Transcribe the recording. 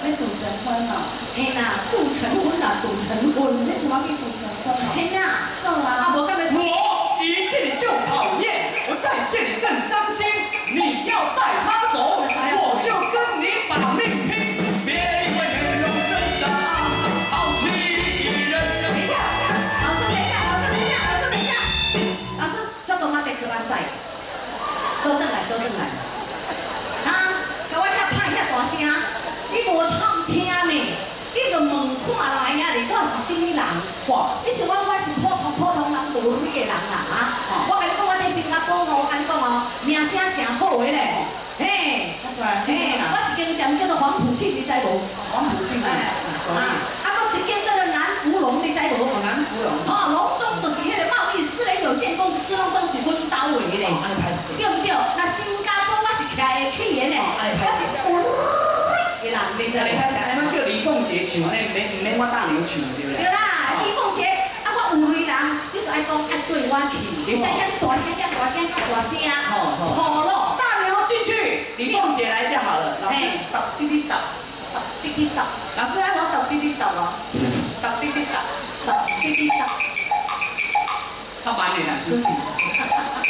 要赌成婚哦。嘿啦，赌成婚啦，赌成婚，你怎么去赌成婚哦？嘿啦，够啊。啊，无干咩？ 我一见你就讨厌，我再见你更伤心。你要带他走，我就跟你把命拼。别以为面容真相，好欺人。 等一下，老师，等一下，老师，等一下，老师，等一下，老师，这都妈得可拉塞，都等来，都等来。啊，甲我遐拍遐大声，你无通听呢？你就问看来呀，你我是什么人？哇，你想我是普通人，无类的人啦啊！我甲你讲，我在新加坡哦，甲你讲哦，名声真好的嘞，嘿，嘿，我一间店叫做黄埔庆，你知无？ 黄埔庆哎，啊，搁一间叫做南福隆，你知无？ 南福隆。 哦，隆中就是迄个贸易私人有限公司，拢总是阮兜的咧，对不对？那新加坡我是徛的起的咧，我是的人，你知你拍啥？你们叫李凤姐唱，你唔免我大牛唱对不对？ 对啦，李凤姐，啊，我有类人，你就爱讲爱对我去，会使遐大声，遐大声，遐大声，错咯。 大牛进去，李凤姐来就好了。老师，抖滴滴抖， 抖滴滴抖。老师，我抖滴滴抖哦，抖滴滴抖，抖滴滴抖。 较慢点啦，是。